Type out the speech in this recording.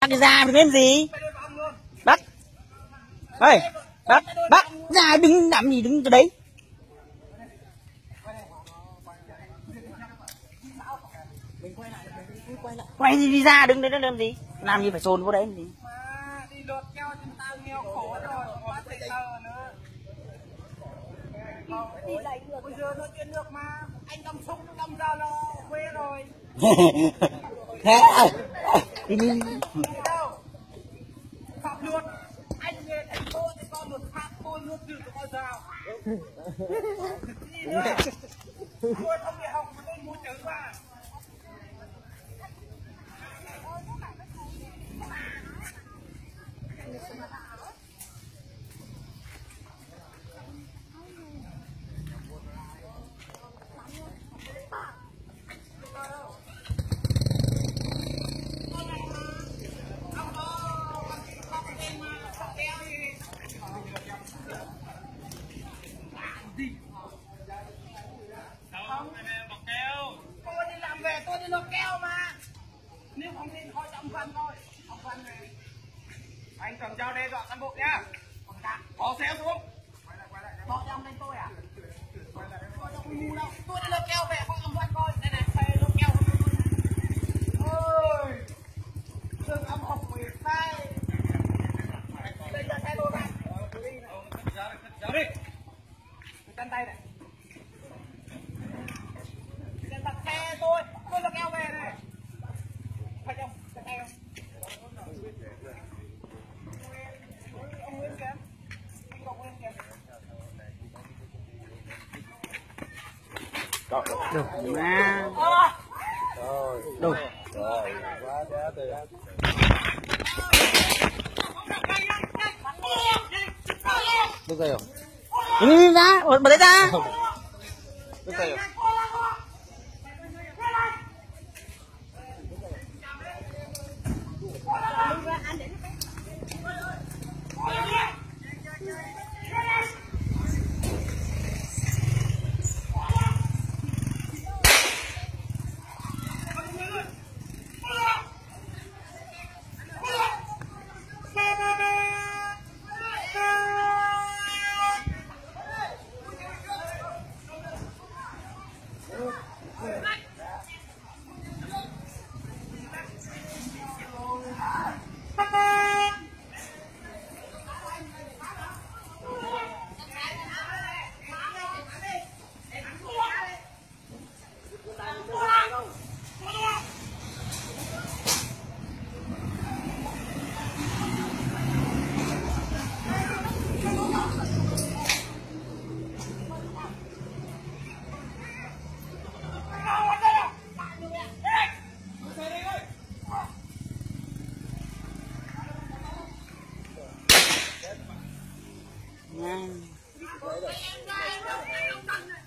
cái ra đừng làm gì. Bắt. Ơi, bắt ra đứng làm gì đứng từ đấy. Quay gì đi ra đứng đấy nó làm gì? Làm gì phải sồn vô đấy làm gì? Đi lượt nhau chúng ta nghèo khổ rồi, quá tệ tờ nữa. Bây giờ nói chuyện được mà, anh đâm súng đâm ra là quê rồi. Thế đi đi. Đâu? Phạm luật, anh về thành phố thì con luật khác, tôi luật trừ cho con rào. Gì nữa? Tôi không để học mà tôi muốn chữ mà. Tôi đi làm về tôi đi lột keo mà. Nếu không tin hỏi ông Văn thôi. Ông Văn này. Anh cầm dao đe dọa cán bộ nhá. Bỏ xe xuống. Bỏ cho ông lên tôi à? Tôi đi lột keo về hỏi ông Văn coi. Đây này, xe lột keo. Ôi. Đừng ông học nguyệt đây. Đây là xe tôi này. Giờ đi. Chân tay này. Chân đặt xe tôi lột keo về này. Phải không? Chân tay không? Ông Nguyên kìa. Anh Ngọc Nguyên kìa. Được mà. Đâu? Rồi, quá đá tươi. Đứt dây không? Đi ra, bật đấy ra. Đứt dây không? Nha.